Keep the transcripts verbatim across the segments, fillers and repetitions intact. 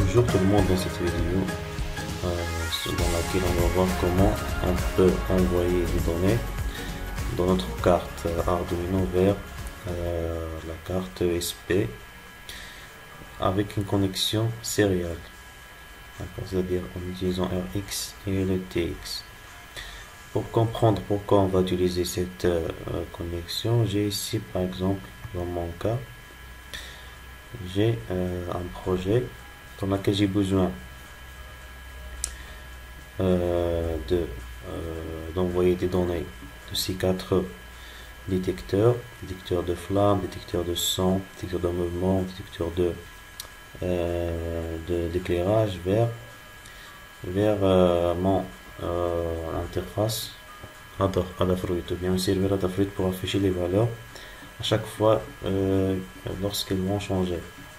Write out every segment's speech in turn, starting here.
Bonjour tout le monde, dans cette vidéo euh, dans laquelle on va voir comment on peut envoyer des données dans notre carte Arduino vers euh, la carte U S B avec une connexion sérielle, c'est-à-dire en utilisant R X et le T X. Pour comprendre pourquoi on va utiliser cette euh, connexion, j'ai ici par exemple dans mon cas j'ai euh, un projet dans lequel j'ai besoin euh, de euh, d'envoyer des données de ces quatre détecteurs, détecteur de flamme, détecteur de son, détecteur de mouvement, détecteur de euh, de d'éclairage vers vers euh, mon euh, interface Adafruit ou bien un serveur Adafruit pour afficher les valeurs à chaque fois euh, lorsqu'elles vont changer.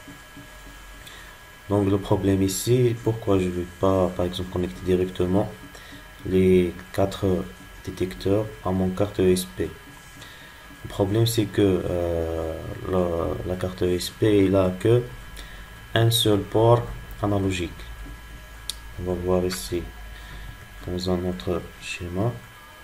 Donc le problème ici, pourquoi je ne vais pas par exemple connecter directement les quatre détecteurs à mon carte U S B. Le problème c'est que euh, la, la carte U S B il a que un seul port analogique. On va voir ici dans un autre schéma.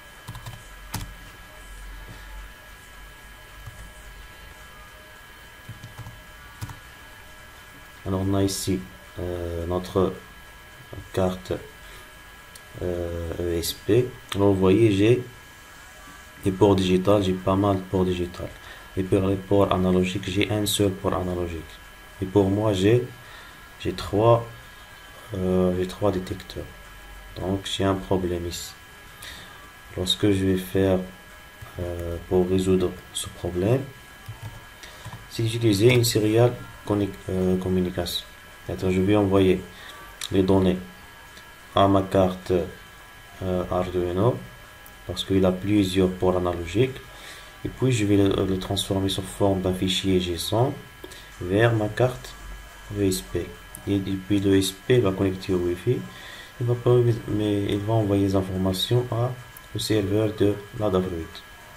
Alors on a ici euh, notre carte euh, U S B. Alors vous voyez j'ai des ports digitales, j'ai pas mal de ports digitales. Et pour les ports analogiques, j'ai un seul port analogique. Et pour moi j'ai j'ai trois euh, j'ai trois détecteurs. Donc j'ai un problème ici. Alors ce que je vais faire euh, pour résoudre ce problème, c'est utiliser une serial euh, communication. C'est-à-dire je vais envoyer les données à ma carte euh, Arduino parce qu'il a plusieurs ports analogiques et puis je vais le, le transformer sous forme d'un fichier JSON vers ma carte U S B et depuis le U S B va connecter au Wi-Fi, il va, pas, mais il va envoyer les informations à, au serveur de l'Adafruit.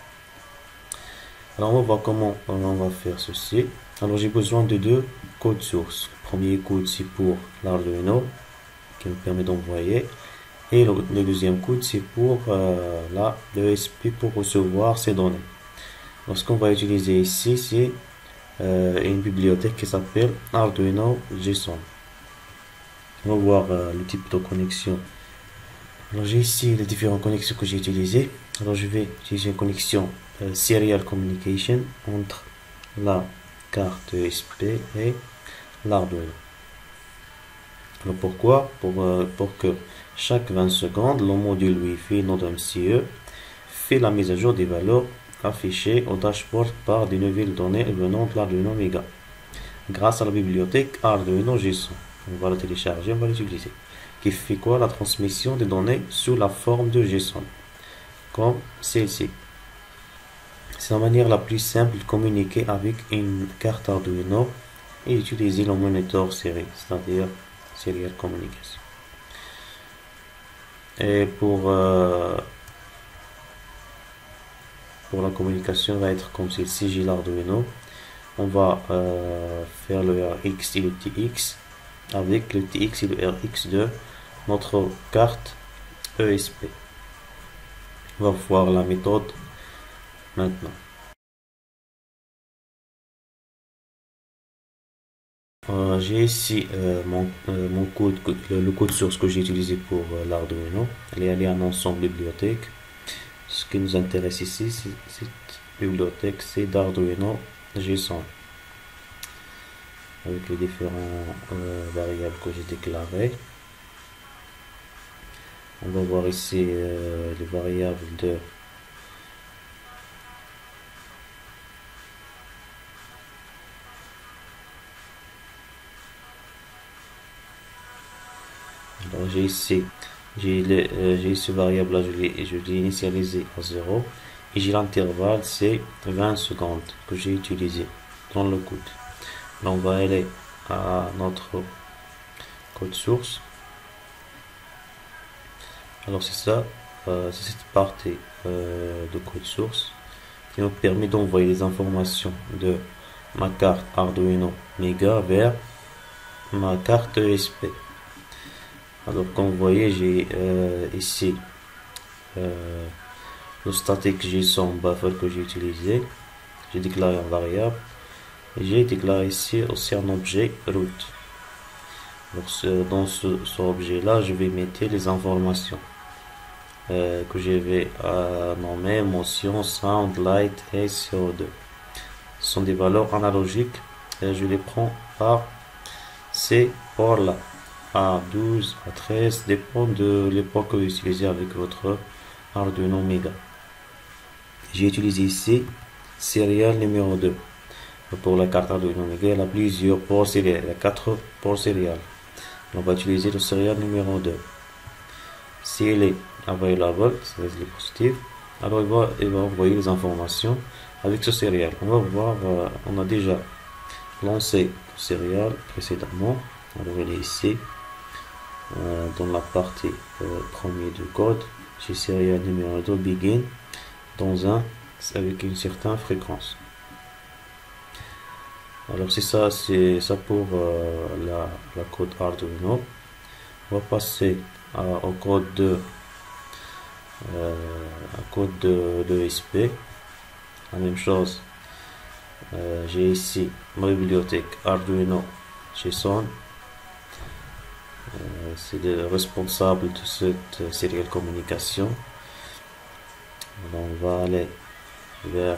Alors on va voir comment on va faire ceci. Alors j'ai besoin de deux codes sources. Le premier code c'est pour l'Arduino qui me permet d'envoyer et le, le deuxième code c'est pour euh, la U S B pour recevoir ces données. Alors ce qu'on va utiliser ici c'est euh, une bibliothèque qui s'appelle Arduino JSON. On va voir euh, le type de connexion. Alors j'ai ici les différentes connexions que j'ai utilisées. Alors je vais utiliser une connexion euh, Serial Communication entre la carte U S B et l'Arduino. Alors pourquoi? Pour, euh, pour que chaque vingt secondes, le module Wi-Fi Node M C E fait la mise à jour des valeurs affichées au dashboard par des nouvelles données venant de l'Arduino Mega grâce à la bibliothèque Arduino JSON. On va la télécharger, on va l'utiliser. Qui fait quoi? La transmission des données sous la forme de JSON, comme celle-ci. C'est la manière la plus simple de communiquer avec une carte Arduino et utiliser le monitor série, c'est-à-dire serial communication. Et pour euh, pour la communication va être comme celle-ci, j'ai l'Arduino. On va euh, faire le R X et le T X avec le T X et le R X de notre carte U S B. On va voir la méthode maintenant. Euh, j'ai ici euh, mon, euh, mon code, le, le code source que j'ai utilisé pour euh, l'Arduino. Il est un ensemble bibliothèque. Ce qui nous intéresse ici, c'est cette bibliothèque, c'est d'Arduino JSON avec les différentes euh, variables que j'ai déclarées. On va voir ici euh, les variables de alors j'ai ici j'ai euh, j'ai ce variable là, je l'ai je l'ai initialisé à zéro et j'ai l'intervalle c'est vingt secondes que j'ai utilisé dans le code. Là on va aller à notre code source. Alors c'est ça, euh, c'est cette partie euh, de code source qui nous permet d'envoyer les informations de ma carte Arduino Mega vers ma carte E S P. Alors comme vous voyez, j'ai euh, ici euh, le static JSON buffer que j'ai utilisé. J'ai déclaré un variable et j'ai déclaré ici aussi un objet root. Donc, ce, dans ce, ce objet là, je vais mettre les informations euh, que je vais euh, nommer motion, sound, light et C O deux. Ce sont des valeurs analogiques et je les prends par ces ports là, A douze, A treize, dépend de l'époque que vous utilisez avec votre Arduino Mega. J'ai utilisé ici serial numéro deux. Pour la carte Arduino Mega, il y a plusieurs ports serial, il y a quatre ports serial. On va utiliser le serial numéro deux. S'il est available, c'est le positif, alors il va, il va envoyer les informations avec ce serial. On va voir, euh, on a déjà lancé le serial précédemment. Alors il est ici, euh, dans la partie euh, premier du code, j'ai serial numéro deux begin dans un avec une certaine fréquence. Alors c'est ça, c'est ça pour euh, la, la code Arduino. On va passer à, au code de euh, à code de, de E S P. La même chose. Euh, j'ai ici ma bibliothèque Arduino JSON. Euh, c'est le responsable de cette serial communication. Alors on va aller vers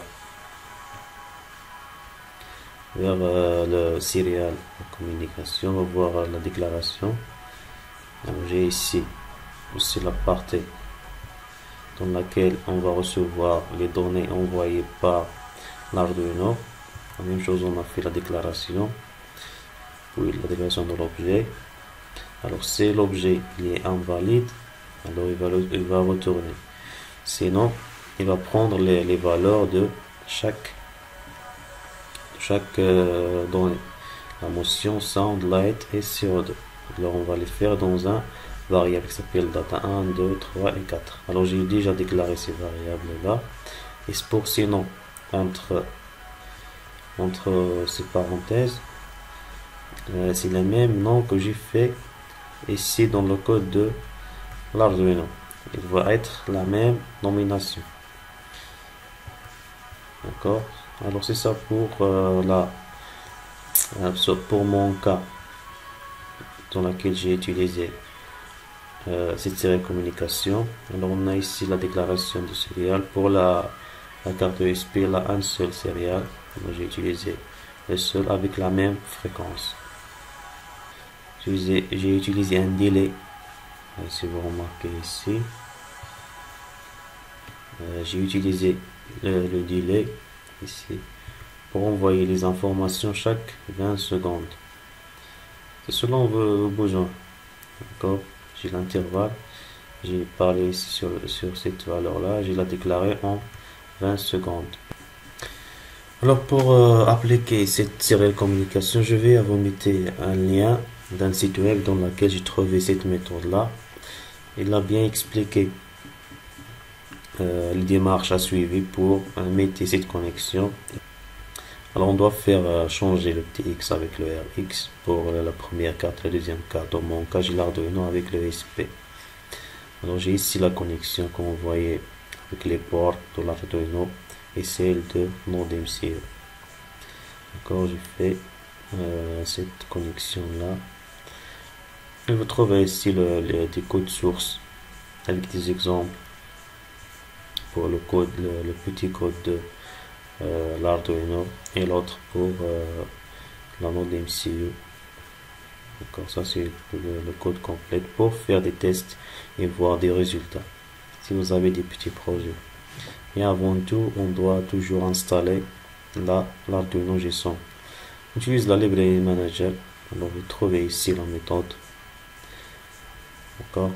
vers euh, le serial communication. On va voir euh, la déclaration. J'ai ici aussi la partie dans laquelle on va recevoir les données envoyées par l'Arduino. La même chose, on a fait la déclaration, puis la déclaration de l'objet. Alors si l'objet il est invalide, alors il va, il va retourner. Sinon, il va prendre les, les valeurs de chaque chaque euh, donnée, la motion, sound, light et C O deux. Alors on va les faire dans un variable qui s'appelle data un, deux, trois et quatre. Alors j'ai déjà déclaré ces variables là. Et pour sinon entre entre ces parenthèses, euh, c'est le même nom que j'ai fait ici dans le code de l'Arduino. Il va être la même nomination. D'accord. Alors c'est ça pour euh, la euh, pour mon cas dans lequel j'ai utilisé euh, cette série de communication. Alors on a ici la déclaration de serial. Pour la, la carte U S B, là un seul serial. J'ai utilisé le seul avec la même fréquence. J'ai utilisé un délai. Si vous remarquez ici, euh, j'ai utilisé le, le délai ici pour envoyer les informations chaque vingt secondes. C'est selon vos besoins. D'accord. J'ai l'intervalle. J'ai parlé ici sur, sur cette valeur-là. J'ai la déclaré en vingt secondes. Alors pour euh, appliquer cette série de communication, je vais vous mettre un lien d'un site web dans lequel j'ai trouvé cette méthode-là. Il a bien expliqué euh, les démarches à suivre pour euh, mettre cette connexion. Alors on doit faire euh, changer le T X avec le R X pour euh, la première carte, la deuxième carte. Dans mon cas, j'ai l'Arduino avec le S P. Alors j'ai ici la connexion que vous voyez avec les ports de l'Arduino et celle de Node M C U. D'accord, j'ai fait euh, cette connexion là. Et vous trouvez ici le, le, des codes sources avec des exemples pour le code, le, le petit code de euh, l'Arduino et l'autre pour euh, la Node M C U. D'accord, ça c'est le, le code complet pour faire des tests et voir des résultats si vous avez des petits projets. Et avant tout, on doit toujours installer la l'Arduino JSON. On utilise la librairie manager. Alors vous trouvez ici la méthode. D'accord.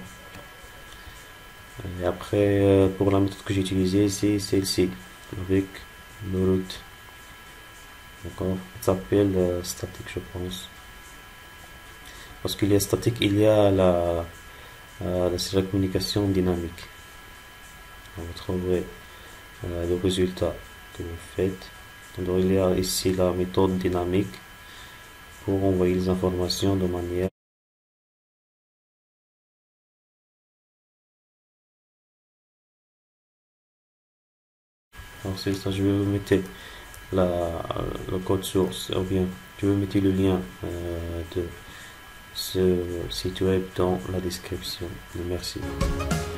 Et après, pour la méthode que j'ai utilisée, c'est celle-ci avec le root. D'accord. Ça s'appelle euh, static, je pense. Parce qu'il y a statique, il y a la, euh, la, la communication dynamique. Vous trouverez euh, le résultat que vous faites. Donc il y a ici la méthode dynamique pour envoyer les informations de manière. Alors c'est ça, je vais vous mettre la, le code source, ou bien je vais mettre le lien euh, de ce site web dans la description. Merci.